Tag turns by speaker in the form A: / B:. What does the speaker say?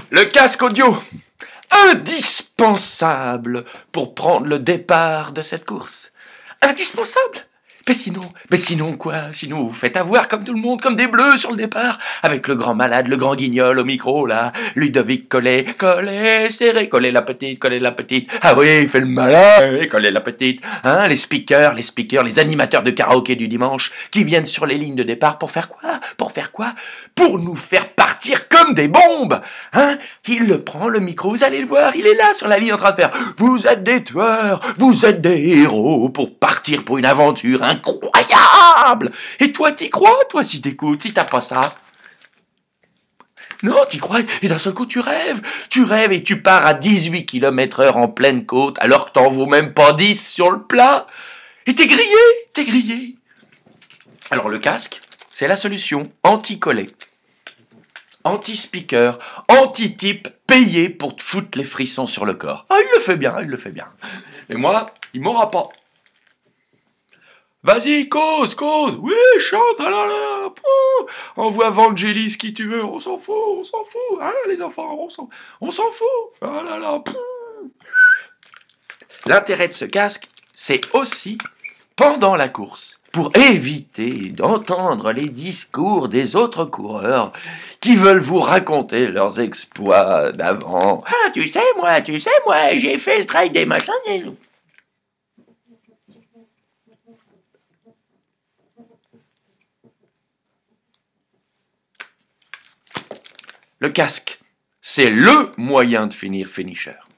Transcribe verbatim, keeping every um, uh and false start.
A: Le casque audio, indispensable pour prendre le départ de cette course. Indispensable. Mais sinon, mais sinon quoi? Sinon vous faites avoir comme tout le monde, comme des bleus sur le départ, avec le grand malade, le grand guignol au micro là, Ludovic Collet, Collet, serré, Collet la petite, Collet la petite. Ah oui, il fait le malin, Collet la petite. Hein, les speakers, les speakers, les animateurs de karaoké du dimanche, qui viennent sur les lignes de départ pour faire quoi? Pour faire quoi? Pour nous faire partir comme des bombes. Hein? Il le prend le micro, vous allez le voir, il est là sur la ligne en train de faire. Vous êtes des tueurs, vous êtes des héros pour partir pour une aventure incroyable. Et toi, t'y crois, toi, si t'écoutes, si t'as pas ça? Non, t'y crois, et d'un seul coup, tu rêves. Tu rêves et tu pars à dix-huit kilomètres heure en pleine côte, alors que t'en vaux même pas dix sur le plat. Et t'es grillé, t'es grillé. Alors, le casque, c'est la solution anti-collet. Anti-speaker, anti-type, payé pour te foutre les frissons sur le corps. Ah, il le fait bien, il le fait bien. Et moi, il m'aura pas. Vas-y, cause, cause. Oui, chante, ah là là. Pouh. Envoie Vangelis qui tu veux, on s'en fout, on s'en fout. Hein, les enfants, on s'en, on s'en fout. Ah là là. Pouh. L'intérêt de ce casque, c'est aussi pendant la course, pour éviter d'entendre les discours des autres coureurs qui veulent vous raconter leurs exploits d'avant. Ah, tu sais, moi, tu sais, moi, j'ai fait le trail des machins. Le casque, c'est le moyen de finir finisher.